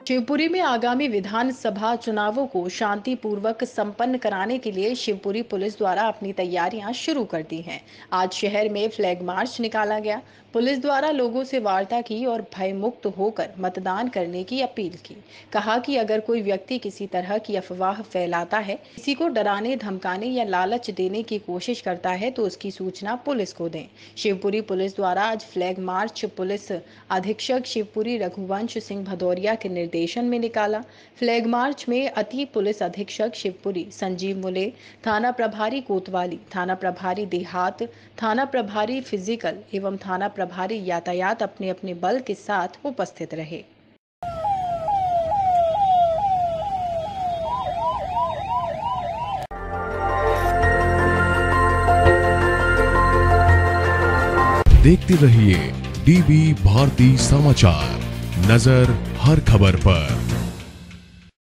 शिवपुरी में आगामी विधानसभा चुनावों को शांतिपूर्वक संपन्न कराने के लिए शिवपुरी पुलिस द्वारा अपनी तैयारियां शुरू कर दी हैं। आज शहर में फ्लैग मार्च निकाला गया। पुलिस द्वारा लोगों से वार्ता की और भयमुक्त होकर मतदान करने की अपील की। कहा कि अगर कोई व्यक्ति किसी तरह की अफवाह फैलाता है, किसी को डराने धमकाने या लालच देने की कोशिश करता है तो उसकी सूचना पुलिस को दें। शिवपुरी पुलिस द्वारा आज फ्लैग मार्च पुलिस अधीक्षक शिवपुरी रघुवंश सिंह भदौरिया के निर्देशन में निकाला। फ्लैग मार्च में अति पुलिस अधीक्षक शिवपुरी संजीव मुले, थाना प्रभारी कोतवाली, थाना प्रभारी देहात, थाना प्रभारी फिजिकल एवं थाना प्रभारी यातायात अपने अपने बल के साथ उपस्थित रहे। देखते रहिए डीबी भारती समाचार, नजर हर खबर पर।